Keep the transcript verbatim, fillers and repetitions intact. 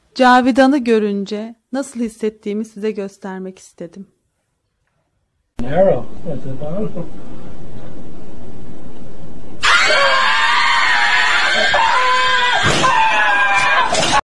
Cavidan'ı görünce nasıl hissettiğimi size göstermek istedim. Narrow at the bottom.